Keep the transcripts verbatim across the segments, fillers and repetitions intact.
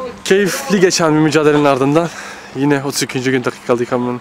Keyifli geçen bir mücadelenin ardından yine otuz ikinci gün dakikalı yıkamanın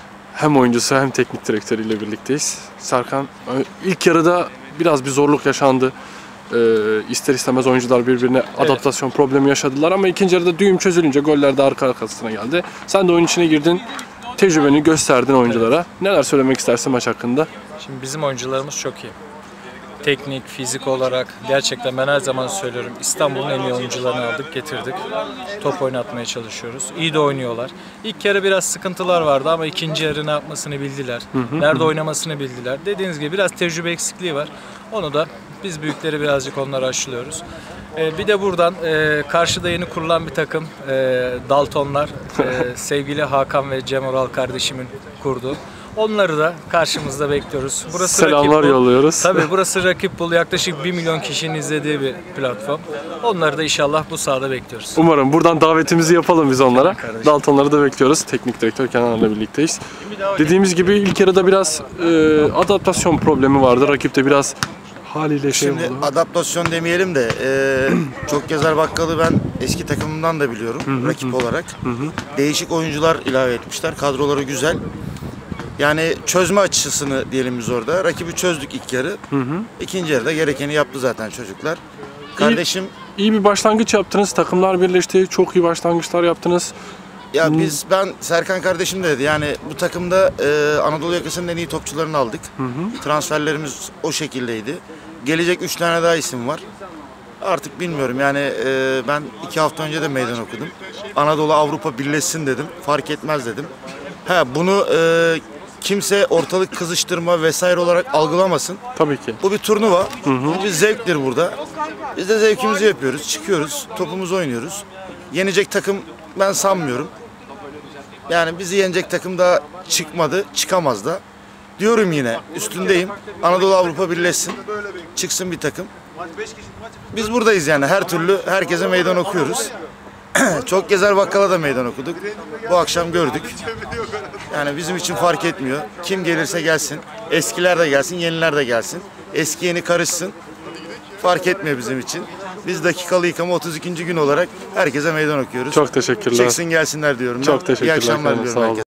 hem oyuncusu hem teknik direktörüyle birlikteyiz. Serkan, ilk yarıda biraz bir zorluk yaşandı. Ee, ister istemez oyuncular birbirine adaptasyon evet. problemi yaşadılar ama ikinci yarıda düğüm çözülünce goller de arka arkasına geldi. Sen de oyun içine girdin, tecrübeni gösterdin oyunculara. Evet. Neler söylemek istersin maç hakkında? Şimdi bizim oyuncularımız çok iyi. Teknik, fizik olarak gerçekten ben her zaman söylüyorum, İstanbul'un en iyi oyuncularını aldık, getirdik. Top oynatmaya çalışıyoruz. İyi de oynuyorlar. İlk yarı biraz sıkıntılar vardı ama ikinci yarı ne yapmasını bildiler. Hı hı, Nerede hı. oynamasını bildiler. Dediğiniz gibi biraz tecrübe eksikliği var. Onu da biz büyükleri birazcık onları aşılıyoruz. Ee, bir de buradan e, karşıda yeni kurulan bir takım e, Daltonlar, e, sevgili Hakan ve Cem Oral kardeşimin kurdu. Onları da karşımızda bekliyoruz. Burası Selamlar yolluyoruz. Tabii burası Rakip Bul. Yaklaşık bir milyon kişinin izlediği bir platform. Onları da inşallah bu sahada bekliyoruz. Umarım. Buradan davetimizi yapalım biz onlara. Daltonları da bekliyoruz. Teknik direktör Kenan'la birlikteyiz. Dediğimiz gibi ilk yarıda biraz e, adaptasyon problemi vardı. Rakipte biraz haliyle şey Şimdi oldu. Adaptasyon demeyelim de e, çok Gezer Bakkal'ı ben eski takımımdan da biliyorum. Hı hı, rakip hı. olarak. Hı hı. Değişik oyuncular ilave etmişler. Kadroları güzel. Yani çözme açısını diyelim biz orada. Rakibi çözdük ilk yarı. Hı hı. İkinci yarıda gerekeni yaptı zaten çocuklar. Kardeşim iyi, iyi bir başlangıç yaptınız. Takımlar birleşti. Çok iyi başlangıçlar yaptınız. Ya hmm. biz ben Serkan kardeşim de dedi. Yani bu takımda e, Anadolu yakasının en iyi topçularını aldık. Hı hı. Transferlerimiz o şekildeydi. Gelecek üç tane daha isim var. Artık bilmiyorum yani e, ben iki hafta önce de meydan okudum. Anadolu Avrupa birleşsin dedim. Fark etmez dedim. Ha bunu e, kimse ortalık kızıştırma vesaire olarak algılamasın. Tabii ki. Bu bir turnuva. Hı hı. Bu bir zevktir burada. Biz de zevkimizi yapıyoruz. Çıkıyoruz. Topumuzu oynuyoruz. Yenecek takım ben sanmıyorum. Yani bizi yenecek takım da çıkmadı. Çıkamaz da. Diyorum yine üstündeyim. Anadolu Avrupa birleşsin. Çıksın bir takım. Biz buradayız yani. Her türlü herkese meydan okuyoruz. Çok Gezer Bakkal'a da meydan okuduk. Bu akşam gördük. Yani bizim için fark etmiyor. Kim gelirse gelsin. Eskiler de gelsin, yeniler de gelsin. Eski yeni karışsın. Fark etmiyor bizim için. Biz dakikalı yıkama otuz ikinci gün olarak herkese meydan okuyoruz. Çok teşekkürler. Çıksın gelsinler diyorum. Çok teşekkürler. İyi akşamlar diliyorum herkese.